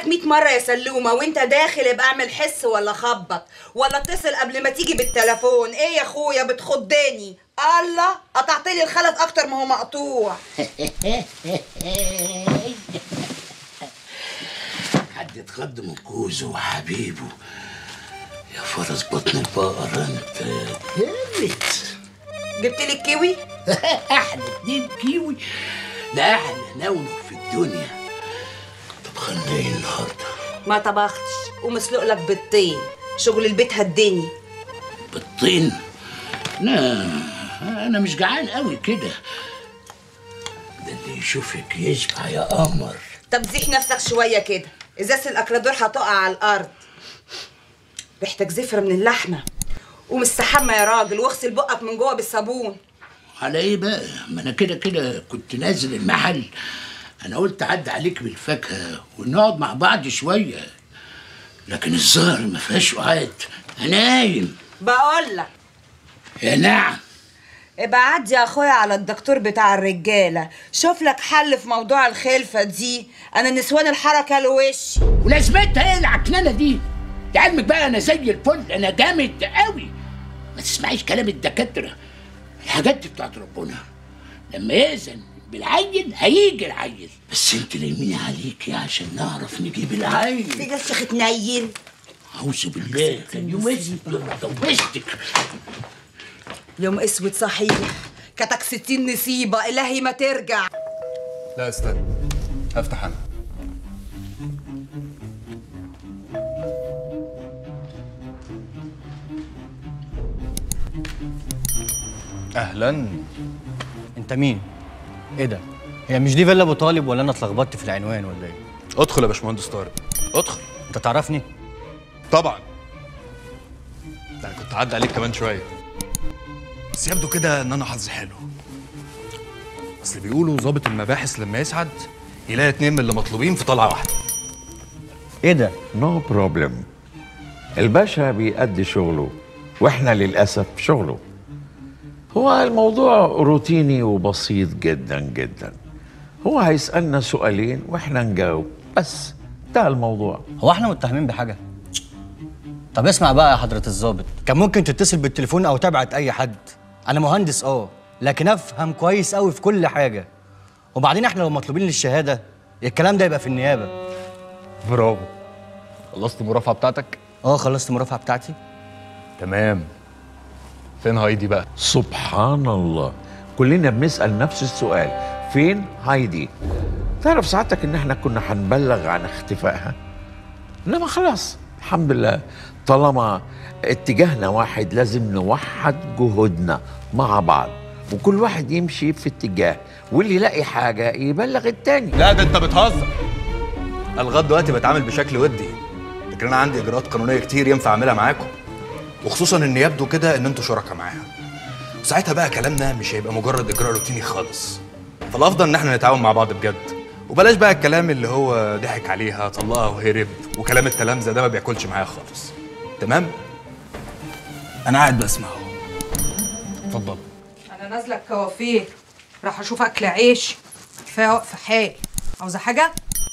لك 100 مره يا سلومه وانت داخل ابقى اعمل حس ولا خبط ولا اتصل قبل ما تيجي بالتليفون. ايه يا اخويا بتخضني؟ الله قطعت لي الخلط اكتر ما هو مقطوع. حد اتخض من كوزه وحبيبه يا فرس بطن البقر انت. جبت لي الكيوي؟ احلى 2 كيوي، ده احلى نونو في الدنيا. طب خلينا ايه النهارده؟ ما طبختش ومسلق لك بيضتين، شغل البيت هدني. بيضتين؟ لا انا مش جعان قوي كده، ده اللي يشوفك يشبع يا قمر. طب زيح نفسك شويه كده، ازازه الاكلادور هتقع على الارض. ريحتك زفره من اللحمه. قوم استحمى يا راجل واغسل بقك من جوه بالصابون. على ايه بقى؟ ما انا كده كنت نازل المحل، انا قلت اعدي عليك بالفاكهه ونقعد مع بعض شويه، لكن الظاهر ما فيهاش وعد، انا نايم. بقول لك يا نعم. ابقى عدي يا اخويا على الدكتور بتاع الرجاله، شوف لك حل في موضوع الخلفه دي. انا نسوان الحركه لوشي. ولازمتها ايه العكنانه دي؟ لعلمك بقى انا زي الفل، انا جامد قوي. ما تسمعيش كلام الدكاتره، الحاجات دي بتاعت ربنا، لما يأذن بالعيل هيجي العيل، بس انت لمين عليكي عشان نعرف نجيب العيل. في يا شيخ تنيل. اعوذ بالله، كان يوم اسود دوشتك. يوم اسود صحيح، كتك 60 نصيبه، الهي ما ترجع. لا استنى، هفتح انا. اهلا. انت مين؟ ايه ده؟ هي مش دي فيلا ابو طالب ولا انا اتلخبطت في العنوان ولا ايه؟ ادخل يا باشمهندس طارق، ادخل. انت تعرفني؟ طبعا، ده انا كنت عدى عليك كمان شويه، بس يبدو كده ان انا حظي حلو. اصل بيقولوا ظابط المباحث لما يسعد يلاقي 2 من اللي مطلوبين في طلعه واحده. ايه ده؟ نو بروبلم. الباشا بيأدي شغله واحنا للأسف شغله. هو الموضوع روتيني وبسيط جدا جدا. هو هيسألنا سؤالين واحنا نجاوب بس، ده الموضوع. هو احنا متهمين بحاجه؟ طب اسمع بقى يا حضرة الضابط، كان ممكن تتصل بالتليفون او تبعت اي حد. انا مهندس لكن افهم كويس قوي في كل حاجه. وبعدين احنا لو مطلوبين للشهاده الكلام ده يبقى في النيابه. برافو. خلصت المرافعه بتاعتك؟ خلصت المرافعه بتاعتي. تمام. فين هايدي بقى؟ سبحان الله، كلنا بنسأل نفس السؤال، فين هايدي؟ تعرف ساعتك ان احنا كنا هنبلغ عن اختفائها، انما خلاص الحمد لله، طالما اتجاهنا واحد لازم نوحد جهودنا مع بعض، وكل واحد يمشي في اتجاه، واللي يلاقي حاجة يبلغ التاني. لا ده انت بتهزر. انا لغايه دلوقتي بتعامل بشكل ودي، لكن انا عندي اجراءات قانونيه كتير ينفع اعملها معاكم، وخصوصا ان يبدو كده ان انتوا شركاء معاها، وساعتها بقى كلامنا مش هيبقى مجرد اجراء روتيني خالص. فالافضل ان احنا نتعاون مع بعض بجد، وبلاش بقى الكلام اللي هو ضحك عليها طلقها وهرب وكلام التلامذه ده ما بياكلش معايا خالص. تمام؟ انا قاعد بسمع اهو. اتفضل. انا نازله الكوافير، راح اشوف اكل عيش، كفايه واقفه حالي. عاوزه حاجه؟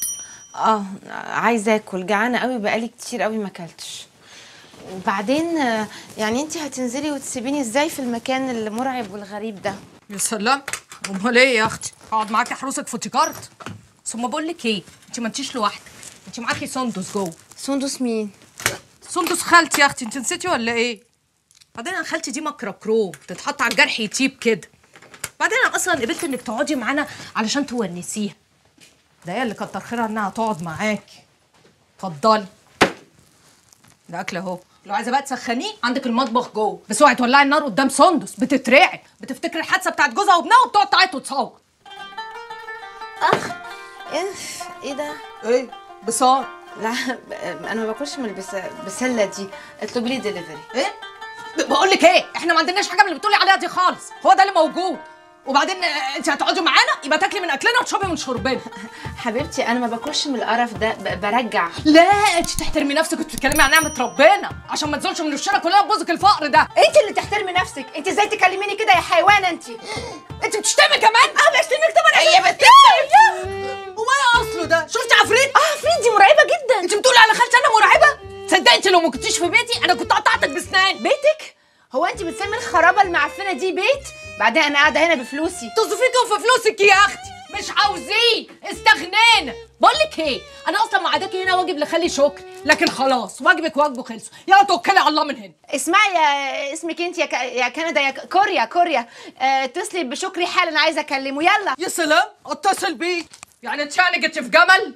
عايزه اكل، جعانه قوي بقالي كتير قوي ما اكلتش. وبعدين يعني انت هتنزلي وتسيبيني ازاي في المكان المرعب والغريب ده؟ يا سلام، امال ايه يا اختي؟ اقعد معاكي احرسك فوتيكارت؟ ثم بقول لك ايه، انت ما انتيش لوحدك، انت معاكي سندس جوه. سندس مين؟ سندس خالتي يا اختي، انت نسيتي ولا ايه؟ بعدين انا خالتي دي مكركرو تتحط على الجرح يطيب كده. بعدين انا اصلا قبلت انك تقعدي معانا علشان تونسيها، ده هي اللي كتر خيرها انها تقعد معاكي. اتفضلي، ده اكل اهو، لو عايزه بقى تسخنيه عندك المطبخ جوه، بس اوعي تولعي النار قدام سندس، بتترعب، بتفتكر الحادثه بتاعت جوزها وابنها وبتقعد تعيط وتصوت. ايه ده؟ ايه؟ بصار؟ لا انا ما باكلش من البسله دي، اطلبي لي ديليفري. ايه؟ بقول لك ايه، احنا ما عندناش حاجه من اللي بتقولي عليها دي خالص، هو ده اللي موجود. وبعدين انت هتقعدي معانا يبقى تاكلي من اكلنا وتشربي من شربنا. حبيبتي انا ما باكلش من القرف ده، برجع. لا انت تحترمي نفسك وتتكلمي عن نعمه ربنا عشان ما تزولش من وشنا كلنا بوزك الفقر ده. انت اللي تحترمي نفسك، انت ازاي تكلميني كده يا حيوانه انت؟ انت بتشتمي كمان؟ بشتمك طبعا. هي بتشتمي. وما اصله ده؟ شفتي عفريت؟ عفريت دي مرعبه جدا. انت بتقولي على خالتي انا مرعبه؟ تصدقي انت لو ما كنتيش في بيتي انا كنت قطعتك بسنان. بيتك؟ هو انت بتسمي الخرابه المعفنه دي بيت؟ بعدين انا قاعده هنا بفلوسي. تصفيكم في فلوسك يا اختي، مش عاوزين، استغنينا. بقول لك ايه، انا اصلا معاداكي هنا واجب لخالي شكري، لكن خلاص واجبك واجبه خلصوا، يلا توكلي على الله من هنا. اسمعي يا اسمك انت يا كندا يا كوريا اتصلي بشكري حالا، عايزه اكلمه. يلا. يا سلام، اتصل بيه يعني انت يعني جيتي في جمل؟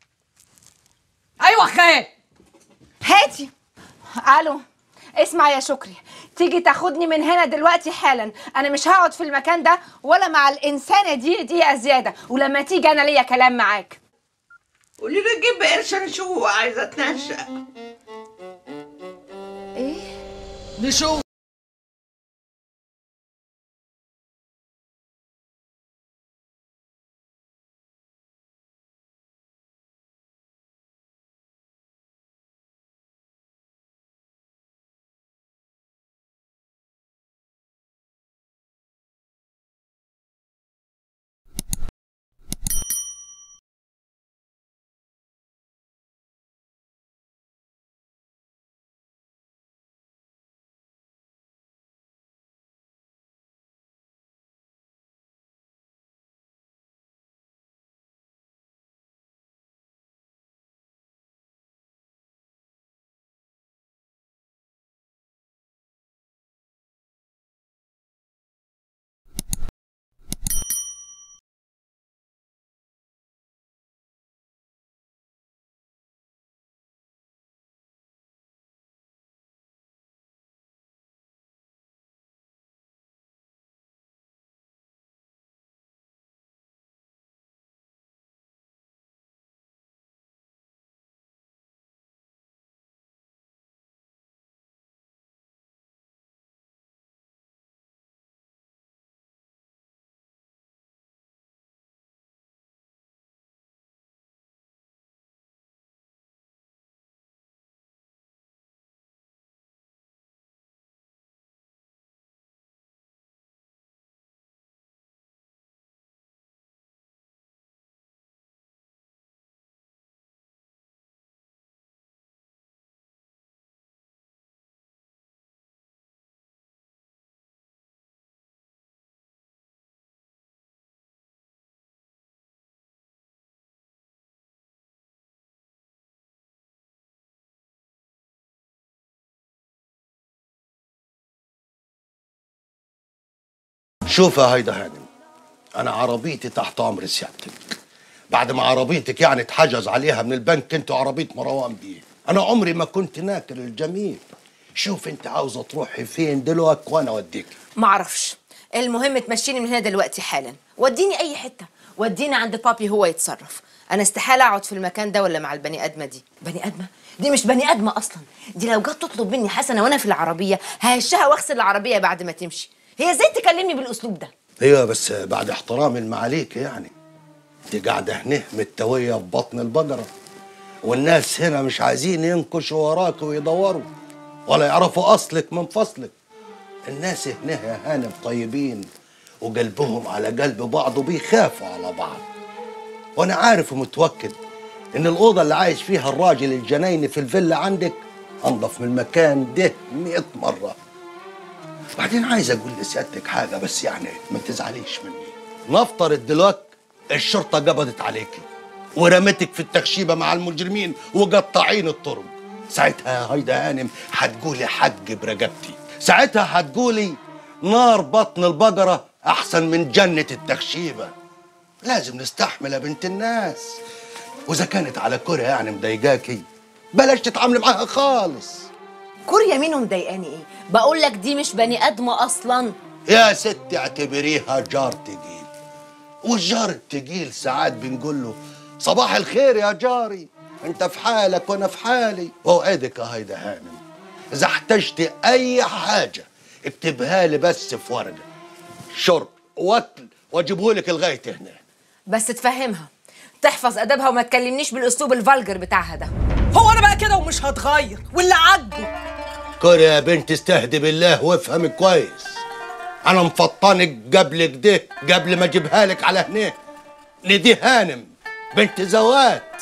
ايوه خال. هاتي. الو. اسمع يا شكري، تيجي تاخدني من هنا دلوقتي حالا. انا مش هقعد في المكان ده ولا مع الانسانه دي زياده، ولما تيجي انا ليا كلام معاك. قولي له جيب قرش نشوف، عايزه اتنشأ. ايه؟ نشوف. شوف يا هيدا هانم، انا عربيتي تحت امر سيادتك. بعد ما عربيتك يعني اتحجز عليها من البنك انت وعربيه مروان بيه، انا عمري ما كنت ناكر الجميل. شوف انت عاوزه تروحي فين دلوقتي وانا اوديك. معرفش، المهم تمشيني من هنا دلوقتي حالا، وديني اي حته، وديني عند بابي هو يتصرف. انا استحاله اقعد في المكان ده ولا مع البني ادمه دي. بني ادمه؟ دي مش بني ادمه اصلا، دي لو جت تطلب مني حسنه وانا في العربيه ههشها واغسل العربيه بعد ما تمشي. هي ازاي تكلمني بالاسلوب ده؟ ايوه بس بعد احترامي المعاليك يعني، انت قاعده هنا متويه في بطن البقره، والناس هنا مش عايزين ينكشوا وراك ويدوروا ولا يعرفوا اصلك من فصلك. الناس هنا يا هانم طيبين وقلبهم على قلب بعض وبيخافوا على بعض، وانا عارف ومتوكد ان الاوضه اللي عايش فيها الراجل الجنايني في الفيلا عندك انضف من المكان ده 100 مره. بعدين عايز اقول لسيادتك حاجه بس يعني ما تزعليش مني. نفترض دلوقتي الشرطه قبضت عليكي ورمتك في التخشيبه مع المجرمين وقطاعين الطرق، ساعتها يا هيدا هانم هتقولي حج برقبتي، ساعتها هتقولي نار بطن البقره احسن من جنه التخشيبه. لازم نستحمل يا بنت الناس، واذا كانت على كوريا يعني مضايقاكي بلاش تتعاملي معاها خالص. كوريا مين مضايقاني ايه؟ بقول لك دي مش بني ادمه اصلا. يا ستي اعتبريها جار تقيل، والجار التقيل ساعات بنقول له صباح الخير يا جاري، انت في حالك وانا في حالي. واوعدك يا هيدا هانم اذا احتجتي اي حاجه اكتبها لي بس في ورقه، شرب واكل واجيبهولك لغايه هنا. بس تفهمها تحفظ ادبها وما تكلمنيش بالاسلوب الفالجر بتاعها ده. هو انا بقى كده ومش هتغير واللي عاجبه. كوريا يا بنت استهدي بالله وافهمي كويس، انا مفطنك قبل كده قبل ما اجيبها لك على هنا. دي هانم بنت زوات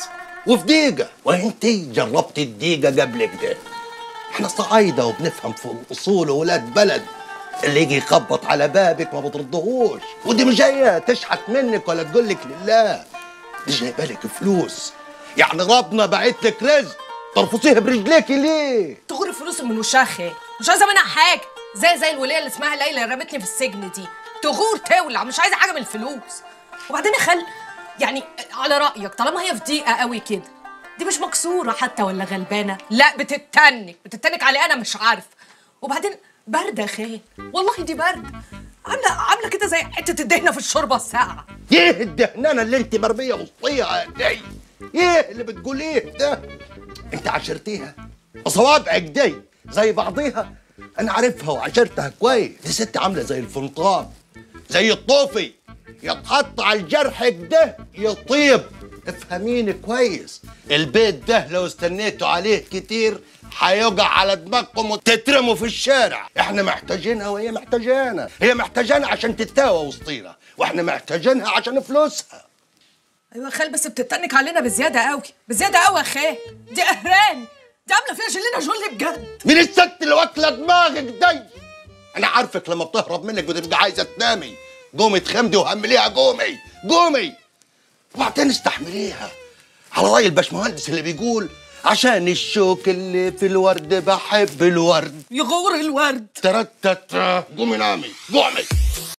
وفي دقيقة، وانت جربتي الدقيقة قبل كده. احنا صعايدة وبنفهم في الاصول وولاد بلد، اللي يجي يخبط على بابك ما بتردهوش، ودي مش جاية تشحت منك ولا تقول لك لله، دي جايبه لك فلوس، يعني ربنا باعت لك رزق ترفضيها برجليكي ليه؟ تغور الفلوس من وشها خير، مش عايزه منها حاجه، زي الوليه اللي اسمها ليلى اللي رمتني في السجن دي، تغور تولع، مش عايزه حاجه من الفلوس. وبعدين يا خال، يعني على رايك طالما هي في ضيقه قوي كده، دي مش مكسوره حتى ولا غلبانه، لا بتتنك علي انا مش عارفه. وبعدين بارده يا خال، والله دي بارده، عامله كده زي حته الدهنه في الشوربه الساقعه. ايه الدهنانه اللي انت مرميه وسطيها دي؟ ايه اللي بتقوليه ده؟ انت عشرتيها؟ صوابعك دي زي بعضيها؟ انا عارفها وعشرتها كويس، دي ست عامله زي الفنطان، زي الطوفي، يتحط على الجرح ده يطيب. افهميني كويس، البيت ده لو استنيتوا عليه كتير هيقع على دماغكم وتترموا في الشارع. احنا محتاجينها وهي محتاجانا، هي محتاجانا عشان تتاوى وسطينا، واحنا محتاجينها عشان فلوسها. ايوه يا خال، بس بتتنك علينا بزياده قوي، بزياده قوي يا خال، دي قهراني، دي عامله فيها جلينا جولي بجد. مين الست اللي واكله دماغك دي؟ انا عارفك لما بتهرب منك بتبقى عايزه تنامي، قومي اتخمدي وهمليها، قومي وبعدين استحمليها، على راي الباشمهندس اللي بيقول عشان الشوك اللي في الورد بحب الورد يغور الورد. ترتت. قومي نامي، قومي.